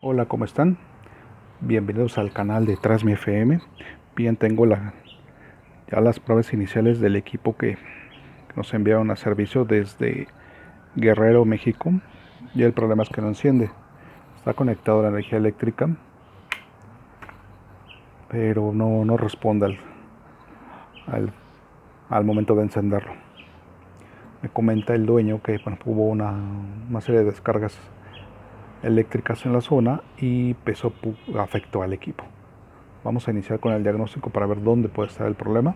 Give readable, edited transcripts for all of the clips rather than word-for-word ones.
Hola, ¿cómo están? Bienvenidos al canal de Transmi FM. Bien, tengo ya las pruebas iniciales del equipo que nos enviaron a servicio desde Guerrero, México. Y el problema es que no enciende. Está conectado a la energía eléctrica, pero no responde al, al momento de encenderlo. Me comenta el dueño que hubo una serie de descargas eléctricas en la zona y eso afectó al equipo. Vamos a iniciar con el diagnóstico para ver dónde puede estar el problema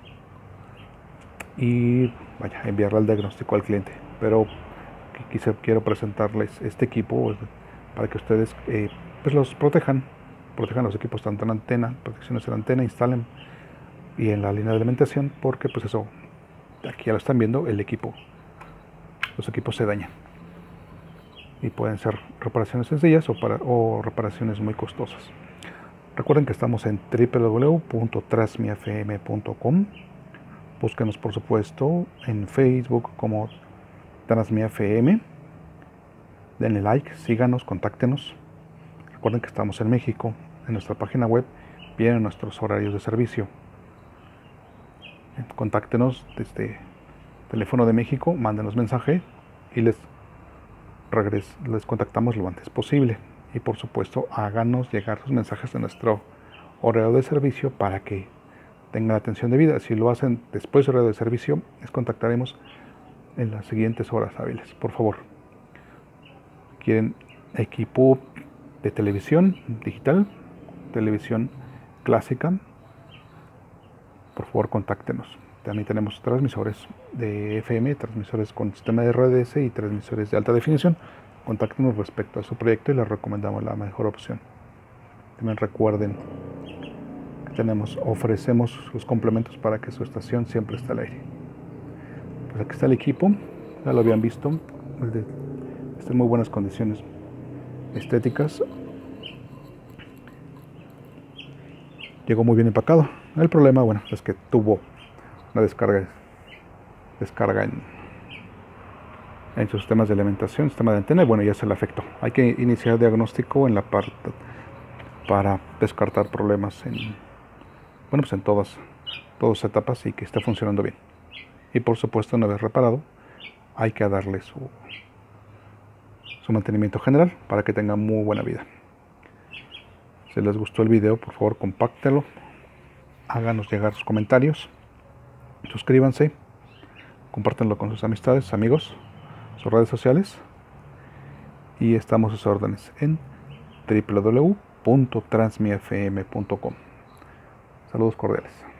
y enviarle el diagnóstico al cliente. Pero quiero presentarles este equipo para que ustedes pues los protejan los equipos tanto en antena, protecciones en antena, instalen y en la línea de alimentación, porque pues eso, aquí ya lo están viendo, los equipos se dañan y pueden ser reparaciones sencillas o reparaciones muy costosas. Recuerden que estamos en www.transmiafm.com. Búsquenos por supuesto en Facebook como TransmiFM. Denle like, síganos, contáctenos. Recuerden que estamos en México. En nuestra página web vienen nuestros horarios de servicio. Contáctenos desde teléfono de México, mándenos mensaje y les contactamos lo antes posible. Y por supuesto, háganos llegar sus mensajes de nuestro horario de servicio para que tengan atención debida. Si lo hacen después del horario de servicio, les contactaremos en las siguientes horas hábiles. Por favor, ¿quieren equipo de televisión digital, televisión clásica? Por favor, contáctenos. También tenemos transmisores de FM, transmisores con sistema de RDS y transmisores de alta definición. Contáctenos respecto a su proyecto y les recomendamos la mejor opción. También recuerden que ofrecemos los complementos para que su estación siempre esté al aire. Pues aquí está el equipo, ya lo habían visto, está en muy buenas condiciones estéticas. Llegó muy bien empacado. El problema, bueno, es que tuvo una descarga en sus sistemas de alimentación, sistema de antena, y bueno, ya se le afectó. Hay que iniciar diagnóstico en la parte para descartar problemas pues en todas etapas y que esté funcionando bien. Y por supuesto, una vez reparado, hay que darle su mantenimiento general para que tenga muy buena vida. Si les gustó el video, por favor, compártelo, háganos llegar sus comentarios, suscríbanse, compártanlo con sus amistades, amigos, sus redes sociales, y estamos a sus órdenes en www.transmiafm.com. Saludos cordiales.